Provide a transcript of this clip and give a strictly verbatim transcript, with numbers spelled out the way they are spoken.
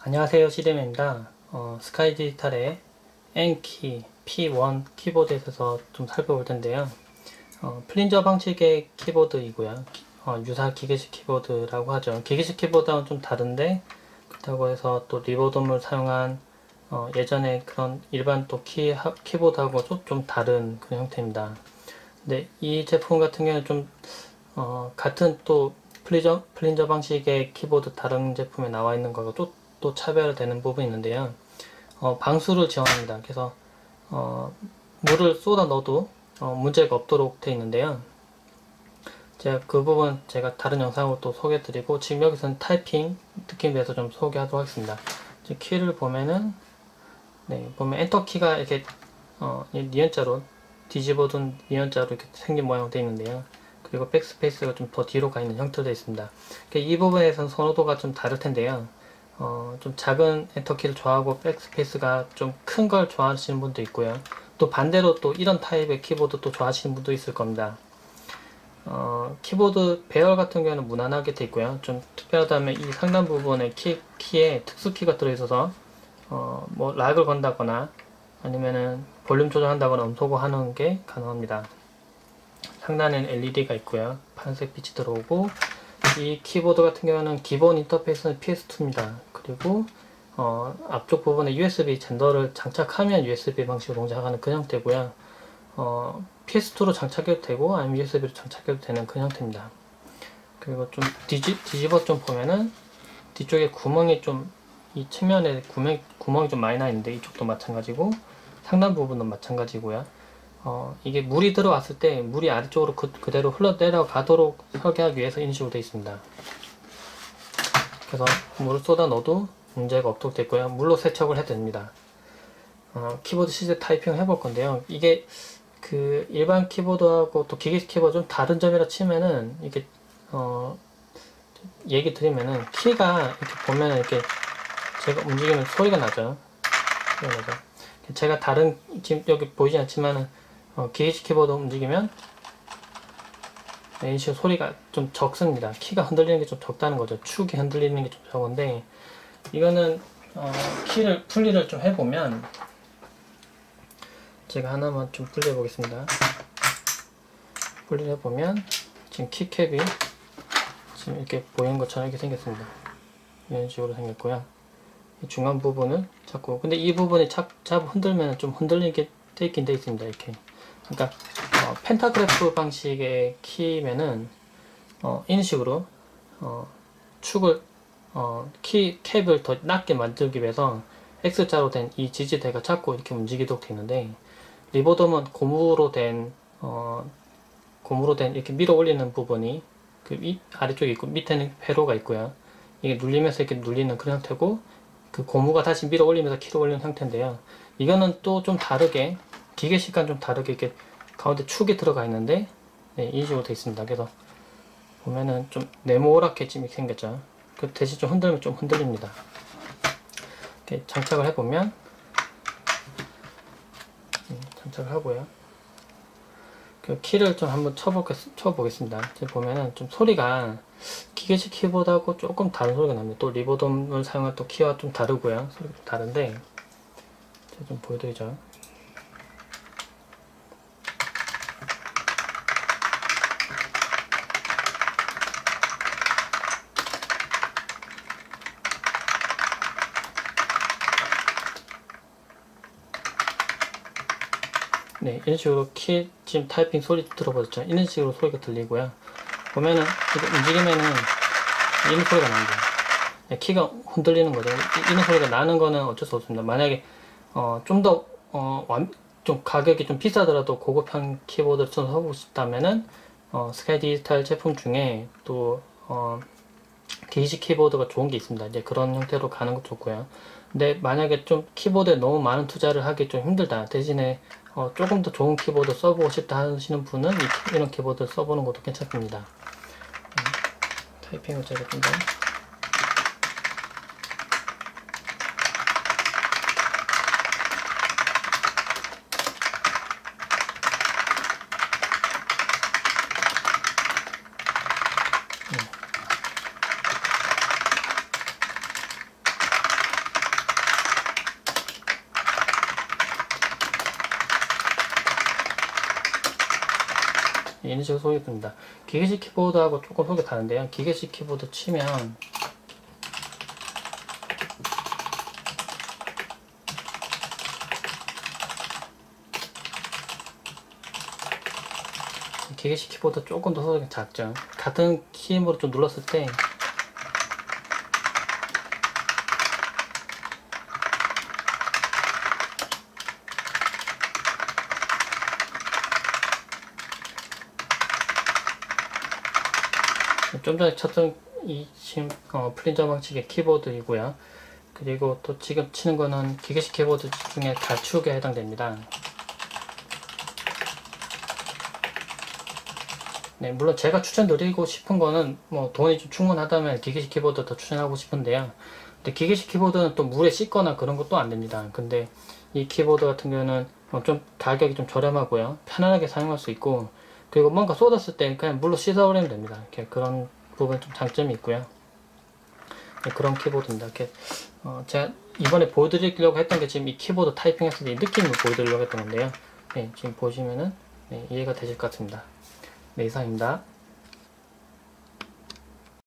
안녕하세요, 시데메입니다. 어, 스카이 디지털의 N키 피 원 키보드에 대해서 좀 살펴볼 텐데요. 어, 플린저 방식의 키보드이고요. 어, 유사 기계식 키보드라고 하죠. 기계식 키보드와는 좀 다른데, 그렇다고 해서 또 리버돔을 사용한 어, 예전에 그런 일반 또 키, 하, 키보드하고 좀, 좀 다른 그런 형태입니다. 근데 이 제품 같은 경우는 좀 어, 같은 또 플린저, 플린저 방식의 키보드 다른 제품에 나와 있는 거하고 또, 또 차별되는 부분이 있는데요. 어, 방수를 지원합니다. 그래서 어, 물을 쏟아 넣어도 어, 문제가 없도록 되어 있는데요. 제가 그 부분 제가 다른 영상으로 또 소개해 드리고, 지금 여기서는 타이핑 느낌에 대해서 좀 소개하도록 하겠습니다. 이제 키를 보면은, 네, 보면 엔터 키가 이렇게 어, 니은자로 뒤집어둔 니은자로 이렇게 생긴 모양으로 되어 있는데요. 그리고 백스페이스가 좀 더 뒤로 가 있는 형태로 되어 있습니다. 이 부분에서는 선호도가 좀 다를 텐데요. 어, 좀 작은 엔터키를 좋아하고 백스페이스가 좀 큰 걸 좋아하시는 분도 있고요. 또 반대로 또 이런 타입의 키보드 또 좋아하시는 분도 있을 겁니다. 어, 키보드 배열 같은 경우는 무난하게 되어 있고요. 좀 특별하다면 이 상단 부분에 키, 키에 특수키가 들어있어서 어, 뭐 락을 건다거나 아니면은 볼륨 조절한다거나 음소거 하는 게 가능합니다. 상단에는 엘이디가 있고요. 파란색 빛이 들어오고, 이 키보드 같은 경우는 기본 인터페이스는 피에스 투입니다. 그리고 어, 앞쪽 부분에 유에스비 젠더를 장착하면 유에스비 방식으로 동작하는 그 형태고요. 어, 피에스 투로 장착해도 되고 아니면 유에스비로 장착해도 되는 그 형태입니다. 그리고 좀 뒤집, 뒤집어 좀 보면은 뒤쪽에 구멍이 좀, 이 측면에 구멍, 구멍이 좀 많이 나 있는데 이쪽도 마찬가지고 상단 부분도 마찬가지고요. 어, 이게 물이 들어왔을 때 물이 아래쪽으로 그, 그대로 흘러 내려가도록 설계하기 위해서 이런 식으로 되어 있습니다. 그래서 물을 쏟아 넣어도 문제가 없도록 됐고요. 물로 세척을 해도 됩니다. 어, 키보드 실제 타이핑을 해볼 건데요. 이게 그 일반 키보드하고 또 기계식 키보드 좀 다른 점이라 치면은, 이게 어, 얘기 드리면은 키가 이렇게 보면은 이렇게 제가 움직이면 소리가 나죠. 소리가 나죠. 제가 다른, 지금 여기 보이진 않지만은 어, 기계식 키보드 움직이면 이런 식으로 소리가 좀 적습니다. 키가 흔들리는 게 좀 적다는 거죠. 축이 흔들리는 게 좀 적은데, 이거는 어, 키를 분리를 좀 해보면, 제가 하나만 좀 분리해 보겠습니다. 분리를 해보면 지금 키캡이 지금 이렇게 보이는 것처럼 이렇게 생겼습니다. 이런 식으로 생겼고요. 이 중간 부분을 잡고, 근데 이 부분이 잡, 잡 흔들면 좀 흔들리게 돼 있긴 돼 있습니다. 이렇게. 그러니까 어, 펜타그래프 방식의 키면은 어, 이런 식으로 어, 축을 어, 키 캡을 더 낮게 만들기 위해서 X자로 된 이 지지대가 잡고 이렇게 움직이도록 되어 있는데, 리버돔은 고무로 된 어, 고무로 된 이렇게 밀어 올리는 부분이 그 위, 아래쪽에 있고 밑에는 회로가 있고요. 이게 눌리면서 이렇게 눌리는 그런 형태고, 그 고무가 다시 밀어 올리면서 키를 올리는 형태인데요. 이거는 또 좀 다르게, 기계식과는 좀 다르게 이렇게 가운데 축이 들어가 있는데, 네, 이 식으로 되어 있습니다. 그래서 보면은 좀 네모랗게 지금 생겼죠. 그 대신 좀 흔들면 좀 흔들립니다. 이렇게 장착을 해보면, 음, 장착을 하고요. 그 키를 좀 한번 쳐보겠, 쳐보겠습니다. 지금 보면은 좀 소리가 기계식 키보드하고 조금 다른 소리가 납니다. 또 리버돔을 사용한 또 키와 좀 다르고요. 소리가 좀 다른데, 제가 좀 보여드리죠. 네, 이런 식으로 키, 지금 타이핑 소리 들어보셨죠? 이런 식으로 소리가 들리고요. 보면은, 이렇게 움직이면은, 이런 소리가 납니다. 네, 키가 흔들리는 거죠. 이런 소리가 나는 거는 어쩔 수 없습니다. 만약에, 어, 좀 더, 어, 완, 좀 가격이 좀 비싸더라도 고급형 키보드를 선호하고 싶다면은, 어, 스카이 디지털 제품 중에 또, 어, 기기식 키보드가 좋은 게 있습니다. 이제 그런 형태로 가는 것도 좋고요. 근데 만약에 좀 키보드에 너무 많은 투자를 하기 좀 힘들다, 대신에 어, 조금 더 좋은 키보드 써보고 싶다 하시는 분은 이, 이런 키보드 써보는 것도 괜찮습니다. 음, 타이핑을 제가 좀 더. 이런 식으로 소리가 듭니다. 기계식 키보드하고 조금 소리가 다른데요. 기계식 키보드 치면 기계식 키보드 조금 더 소리가 작죠. 같은 키보드 좀 눌렀을 때 좀 전에 쳤던 이 지금 어, 플린저 방식의 키보드이고요. 그리고 또 지금 치는 거는 기계식 키보드 중에 가축에 해당됩니다. 네, 물론 제가 추천드리고 싶은 거는 뭐 돈이 좀 충분하다면 기계식 키보드 더 추천하고 싶은데요. 근데 기계식 키보드는 또 물에 씻거나 그런 것도 안 됩니다. 근데 이 키보드 같은 경우는 좀 가격이 좀 저렴하고요. 편안하게 사용할 수 있고, 그리고 뭔가 쏟았을 때 그냥 물로 씻어버리면 됩니다. 이렇게 그런 부분 좀 장점이 있고요. 네, 그런 키보드입니다. 이렇게 어, 제가 이번에 보여드리려고 했던 게 지금 이 키보드 타이핑 했을 때 이 느낌을 보여드리려고 했던 건데요. 네, 지금 보시면은 네, 이해가 되실 것 같습니다. 네, 이상입니다.